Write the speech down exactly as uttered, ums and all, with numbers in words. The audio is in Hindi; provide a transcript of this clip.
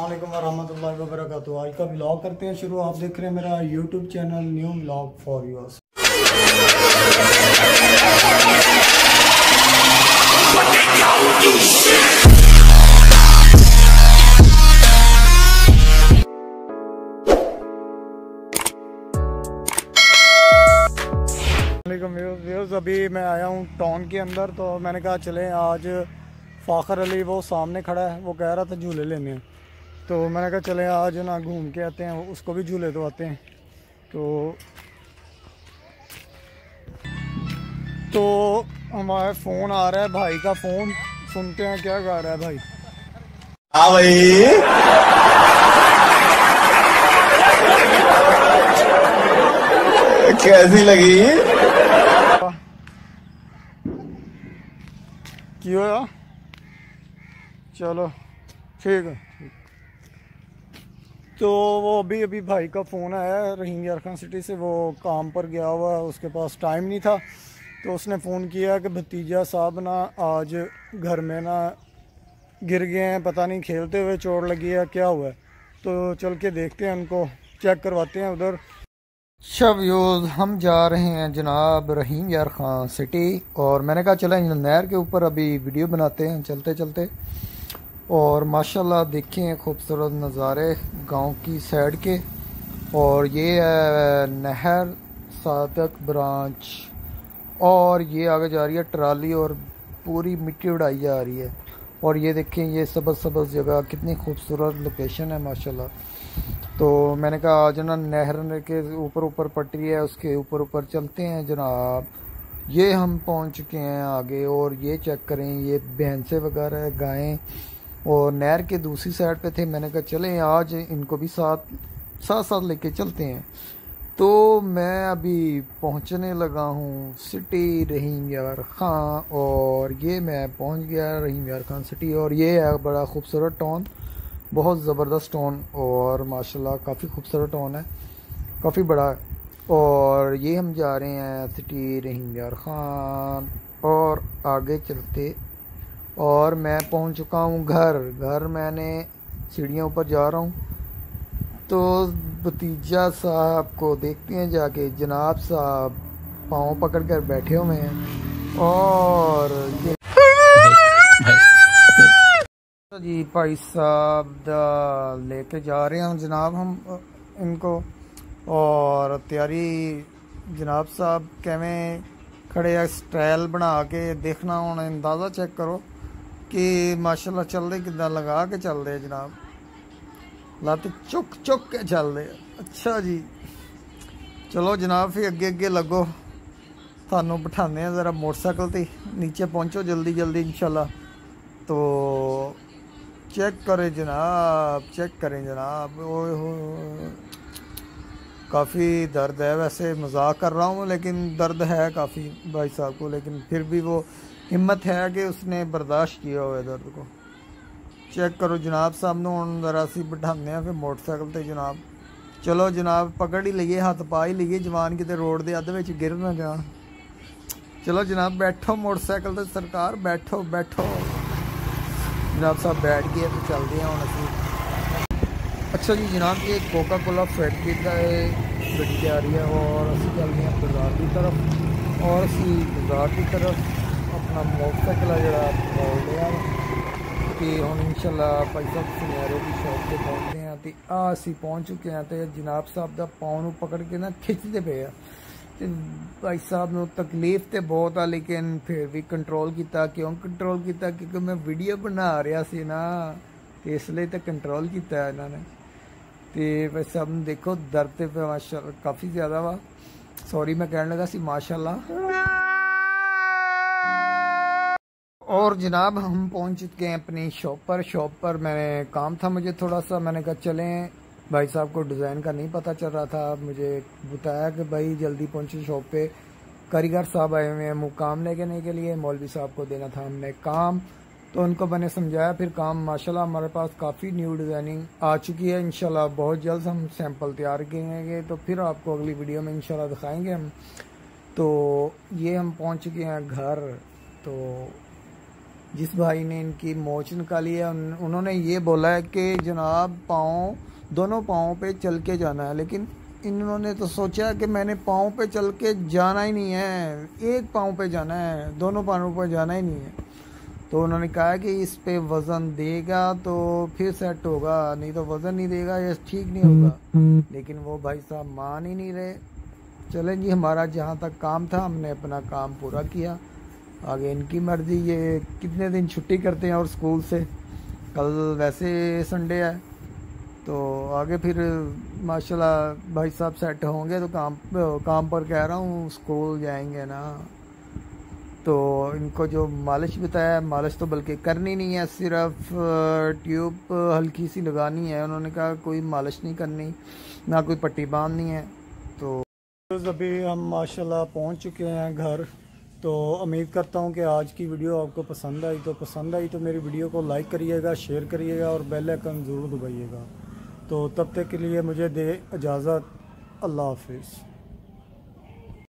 अस्सलामुअलैकुम वरहमतुल्लाहि वबरकातुहू। आज का ब्लॉग करते हैं शुरू। आप देख रहे हैं मेरा YouTube channel new blog for yours. Views अभी मैं आया हूँ टाउन के अंदर, तो मैंने कहा चलें आज फ़ाखर अली वो सामने खड़ा है, वो कह रहा था झूले लेने, तो मैंने कहा चलें आज ना घूम के आते हैं, उसको भी झूले तो आते हैं। तो तो हमारा फ़ोन आ रहा है, भाई का फ़ोन, सुनते हैं क्या गा रहा है भाई। हाँ भाई, कैसी लगी? क्यों यार, चलो ठीक है। तो वो अभी अभी भाई का फ़ोन आया है रहीम यार खान सिटी से, वो काम पर गया हुआ है, उसके पास टाइम नहीं था, तो उसने फ़ोन किया कि भतीजा साहब ना आज घर में ना गिर गए हैं, पता नहीं खेलते हुए चोट लगी है क्या हुआ है, तो चल के देखते हैं, उनको चेक करवाते हैं उधर। अच्छा व्यूज़, हम जा रहे हैं जनाब रहीम यार खान सिटी, और मैंने कहा चलें नहर के ऊपर अभी वीडियो बनाते हैं चलते चलते। और माशाल्लाह देखें खूबसूरत नज़ारे गांव की साइड के, और ये है नहर सादक ब्रांच, और ये आगे जा रही है ट्राली और पूरी मिट्टी उड़ाई जा रही है। और ये देखें ये सबज सबज जगह, कितनी खूबसूरत लोकेशन है माशाल्लाह। तो मैंने कहा आज ना नहर के ऊपर ऊपर पटरी है, उसके ऊपर ऊपर चलते हैं जनाब। ये हम पहुंच चुके हैं आगे, और ये चेक करें, ये भैंसे वगैरह गायें, और नहर के दूसरी साइड पे थे। मैंने कहा चलें आज इनको भी साथ साथ साथ लेके चलते हैं। तो मैं अभी पहुंचने लगा हूं सिटी रहीम यार खान, और ये मैं पहुंच गया रहीम यार खान सिटी। और ये है बड़ा खूबसूरत टाउन, बहुत ज़बरदस्त टाउन, और माशाल्लाह काफ़ी खूबसूरत टाउन है, काफ़ी बड़ा है। और ये हम जा रहे हैं सिटी रहीम यार खान, और आगे चलते, और मैं पहुंच चुका हूं घर घर मैंने सीढ़ियों ऊपर जा रहा हूं, तो भतीजा साहब को देखते हैं जाके। जनाब साहब पाँव पकड़ कर बैठे हुए हैं, और ये जी भाई साहब लेके जा रहे हैं जनाब हम इनको, और तैयारी जनाब साहब कैवें खड़े आ, स्टाइल बना के देखना, होना अंदाज़ा चेक करो कि माशाल्लाह चल रहे कितना लगा के चल रहे जनाब, लत चुक चुक के चल रहे। अच्छा जी, चलो जनाब फिर अगे अगे लगो, थानू बिठाने हैं ज़रा मोटरसाइकिल ते, नीचे पहुंचो जल्दी जल्दी इंशाल्लाह। तो चेक करें जनाब, चेक करें जनाब, ओए हो काफ़ी दर्द है। वैसे मजाक कर रहा हूँ लेकिन दर्द है काफ़ी भाई साहब को, लेकिन फिर भी वो हिम्मत है कि उसने बर्दाश्त किया हुआ है दर्द को। चेक करो जनाब साहब नू हम जरा सी बिठाने हैं फिर मोटरसाइकिल ते जनाब। चलो जनाब पकड़ ही लीए, हथ पा ही लीए, जवान किते रोड के अद्ध विच गिर ना जान। चलो जनाब बैठो मोटरसाइकिल ते सरकार, बैठो बैठो। जनाब साहब बैठ गए, तो चलते हैं हम असी। अच्छा जी जनाब, ये कोका कोला फैक्ट्री का गड्डी जा रही है, और असी चलते हैं बाजार की तरफ, और असी बाजार की तरफ अपना मोटरसाइकिल है जरा मोड़ लिया कि हम इंशाल्लाह भाई साहब सुनियारे की शॉप पर पहुँचते हैं। तो आ असी पहुँच चुके हैं, तो जनाब साहब का पाँव नू पकड़ के ना खिंचते पे आ, भाई साहब नू तकलीफ तो बहुत आ, लेकिन फिर भी कंट्रोल किया। क्यों कंट्रोल किया? क्योंकि मैं वीडियो बना रहा सी ना, तो इसलिए तो कंट्रोल किया इन्होंने। तो भाई साहब ने देखो दर्द पे माशाल्लाह काफ़ी ज़्यादा वा, सॉरी मैं कहने लगा सी माशाल्लाह। और जनाब हम पहुंच चुके हैं अपनी शॉप पर। शॉप पर मैंने काम था मुझे थोड़ा सा, मैंने कहा चलें, भाई साहब को डिज़ाइन का नहीं पता चल रहा था, मुझे बताया कि भाई जल्दी पहुंचे शॉप पे, कारीगर साहब आए हुए हैं मुकाम लेने के लिए, मौलवी साहब को देना था हमने काम, तो उनको मैंने समझाया। फिर काम माशाल्लाह हमारे पास काफ़ी न्यू डिज़ाइनिंग आ चुकी है, इंशाल्लाह बहुत जल्द हम सैंपल तैयार करेंगे, तो फिर आपको अगली वीडियो में इंशाल्लाह दिखाएंगे हम। तो ये हम पहुँच चुके हैं घर, तो जिस भाई ने इनकी मोच निकाली है उन, उन्होंने ये बोला है कि जनाब पाँव दोनों पाँव पे चल के जाना है, लेकिन इन्होंने तो सोचा कि मैंने पाँव पे चल के जाना ही नहीं है, एक पाँव पे जाना है, दोनों पाँव पे जाना ही नहीं है। तो उन्होंने कहा कि इस पे वज़न देगा तो फिर सेट होगा, नहीं तो वज़न नहीं देगा ये ठीक नहीं होगा। लेकिन वो भाई साहब मान ही नहीं रहे। चलें जी, हमारा जहाँ तक काम था हमने अपना काम पूरा किया, आगे इनकी मर्ज़ी, ये कितने दिन छुट्टी करते हैं और स्कूल से, कल वैसे संडे है तो आगे फिर माशाल्लाह भाई साहब सेट होंगे तो काम काम पर कह रहा हूँ स्कूल जाएंगे ना। तो इनको जो मालिश बताया, मालिश तो बल्कि करनी नहीं है, सिर्फ ट्यूब हल्की सी लगानी है। उन्होंने कहा कोई मालिश नहीं करनी, ना कोई पट्टी बांधनी है। तो अभी हम माशाल्लाह पहुंच चुके हैं घर। तो उम्मीद करता हूं कि आज की वीडियो आपको पसंद आई। तो पसंद आई तो मेरी वीडियो को लाइक करिएगा, शेयर करिएगा और बेल आइकन ज़रूर दबाइएगा। तो तब तक के लिए मुझे दे इजाज़त। अल्लाह हाफिज़।